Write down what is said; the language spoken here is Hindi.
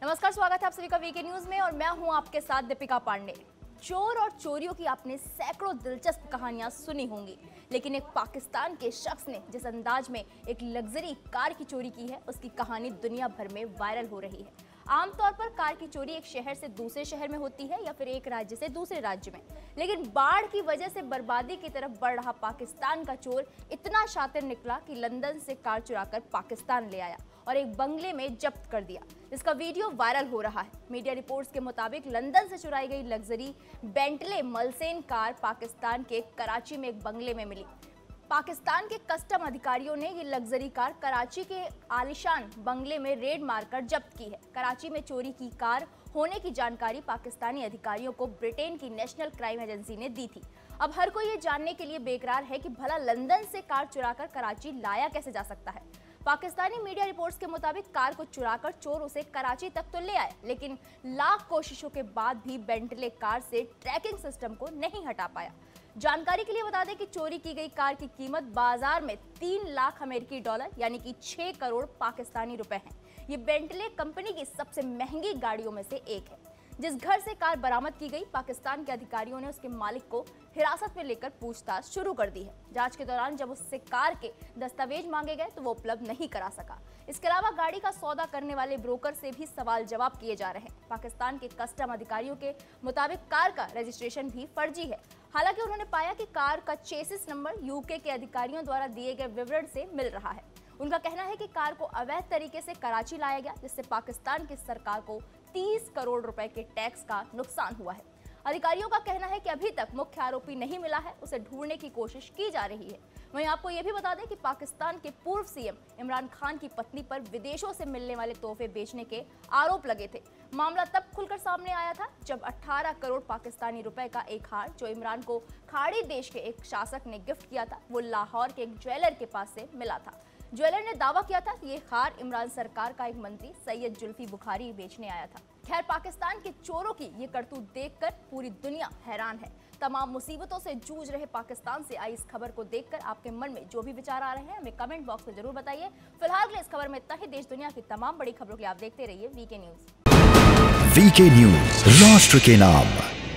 नमस्कार, स्वागत है आप सभी का वीके न्यूज में और मैं हूं आपके साथ दीपिका पांडे। चोर और चोरियों की आपने सैकड़ों दिलचस्प कहानियां सुनी होंगी, लेकिन एक पाकिस्तान के शख्स ने जिस अंदाज में एक लग्जरी कार की चोरी की है, उसकी कहानी दुनिया भर में वायरल हो रही है। आमतौर पर कार की चोरी एक शहर से दूसरे शहर में होती है या फिर एक राज्य से दूसरे राज्य में, लेकिन बाढ़ की वजह से बर्बादी की तरफ बढ़ रहा पाकिस्तान का चोर इतना शातिर निकला कि लंदन से कार चुराकर पाकिस्तान ले आया और एक बंगले में जब्त कर दिया। इसका वीडियो वायरल हो रहा है। मीडिया रिपोर्ट्स के मुताबिक लंदन से चुराई गई luxury Bentley Mulsanne car Pakistan के कराची में एक बंगले में मिली। पाकिस्तान के कस्टम अधिकारियों ने ये लग्जरी कार कराची के आलिशान बंगले में रेड मारकर जब्त की है। कराची में चोरी की कार होने की जानकारी पाकिस्तानी अधिकारियों को ब्रिटेन की नेशनल क्राइम एजेंसी ने दी थी। अब हर कोई ये जानने के लिए बेकरार है कि भला लंदन से कार चुराकर कराची लाया कैसे जा सकता है। पाकिस्तानी मीडिया रिपोर्ट्स के मुताबिक कार को चुराकर चोर उसे कराची तक तो ले आए, लेकिन लाख कोशिशों के बाद भी बेंटले कार से ट्रैकिंग सिस्टम को नहीं हटा पाया। जानकारी के लिए बता दें कि चोरी की गई कार की कीमत बाजार में 3 लाख अमेरिकी डॉलर यानी कि 6 करोड़ पाकिस्तानी रुपए है। ये बेंटले कंपनी की सबसे महंगी गाड़ियों में से एक है। जिस घर से कार बरामद की गई, पाकिस्तान के अधिकारियों ने उसके मालिक को हिरासत में लेकर पूछताछ शुरू कर दी है। जांच के दौरान जब उससे कार के दस्तावेज मांगे गए तो वो उपलब्ध नहीं करा सका। इसके अलावा गाड़ी का सौदा करने वाले ब्रोकर से भी सवाल जवाब किए जा रहे हैं। पाकिस्तान के कस्टम अधिकारियों के मुताबिक कार का रजिस्ट्रेशन भी फर्जी है। हालांकि उन्होंने पाया कि कार का चेसिस नंबर यूके के अधिकारियों द्वारा दिए गए विवरण से मिल रहा है। उनका कहना है कि कार को अवैध तरीके से कराची लाया गया, जिससे पाकिस्तान की सरकार को 30 करोड़ रुपए के टैक्स का नुकसान हुआ है। अधिकारियों का कहना है कि अभी तक मुख्य आरोपी नहीं मिला है, उसे ढूंढने की कोशिश की जा रही है। वहीं आपको यह भी बता दें कि पाकिस्तान के पूर्व सीएम इमरान खान की पत्नी पर विदेशों से मिलने वाले तोहफे बेचने के आरोप लगे थे। मामला तब खुलकर सामने आया था जब 18 करोड़ पाकिस्तानी रुपए का एक हार, जो इमरान को खाड़ी देश के एक शासक ने गिफ्ट किया था, वो लाहौर के एक ज्वेलर के पास से मिला था। ज्वेलर ने दावा किया था कि ये हार इमरान सरकार का एक मंत्री सैयद जुल्फी बुखारी बेचने आया था। खैर, पाकिस्तान के चोरों की ये करतूत देखकर पूरी दुनिया हैरान है। तमाम मुसीबतों से जूझ रहे पाकिस्तान से आई इस खबर को देखकर आपके मन में जो भी विचार आ रहे हैं, हमें कमेंट बॉक्स में जरूर बताइए। फिलहाल के लिए इस खबर में इतना ही। देश दुनिया की तमाम बड़ी खबरों के लिए आप देखते रहिए वीके न्यूज। वीके न्यूज, राष्ट्र के नाम।